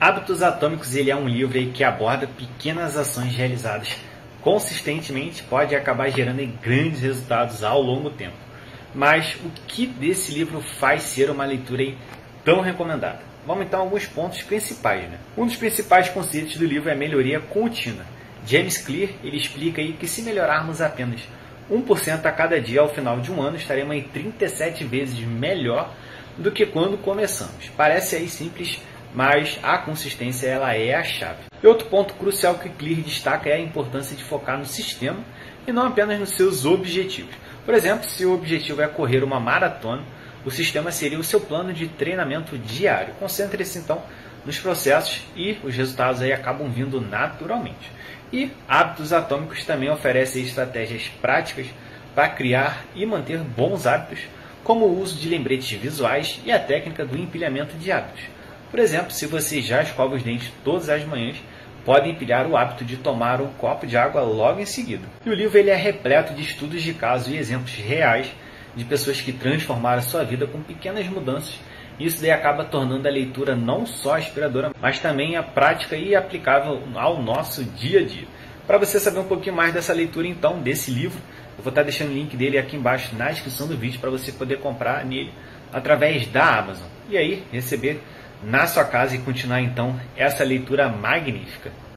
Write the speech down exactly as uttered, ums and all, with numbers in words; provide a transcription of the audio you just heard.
Hábitos Atômicos ele é um livro aí que aborda pequenas ações realizadas consistentemente pode acabar gerando grandes resultados ao longo do tempo. Mas o que desse livro faz ser uma leitura aí tão recomendada? Vamos então a alguns pontos principais. Né? Um dos principais conceitos do livro é a melhoria contínua. James Clear ele explica aí que se melhorarmos apenas um por cento a cada dia ao final de um ano, estaremos aí trinta e sete vezes melhor do que quando começamos. Parece aí simples, mas a consistência ela é a chave. E outro ponto crucial que Clear destaca é a importância de focar no sistema e não apenas nos seus objetivos. Por exemplo, se o objetivo é correr uma maratona, o sistema seria o seu plano de treinamento diário. Concentre-se então nos processos e os resultados aí acabam vindo naturalmente. E Hábitos Atômicos também oferece estratégias práticas para criar e manter bons hábitos, como o uso de lembretes visuais e a técnica do empilhamento de hábitos. Por exemplo, se você já escova os dentes todas as manhãs, pode empilhar o hábito de tomar um copo de água logo em seguida. E o livro ele é repleto de estudos de casos e exemplos reais de pessoas que transformaram a sua vida com pequenas mudanças. Isso daí acaba tornando a leitura não só inspiradora, mas também a prática e aplicável ao nosso dia a dia. Para você saber um pouquinho mais dessa leitura, então, desse livro, eu vou estar deixando o link dele aqui embaixo na descrição do vídeo para você poder comprar nele através da Amazon. E aí, receber na sua casa e continuar, então, essa leitura magnífica.